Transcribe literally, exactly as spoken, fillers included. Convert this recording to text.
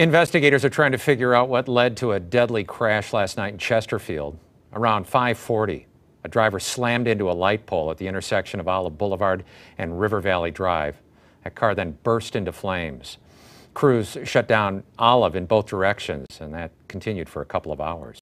Investigators are trying to figure out what led to a deadly crash last night in Chesterfield. Around five forty, a driver slammed into a light pole at the intersection of Olive Boulevard and River Valley Drive. That car then burst into flames. Crews shut down Olive in both directions, and that continued for a couple of hours.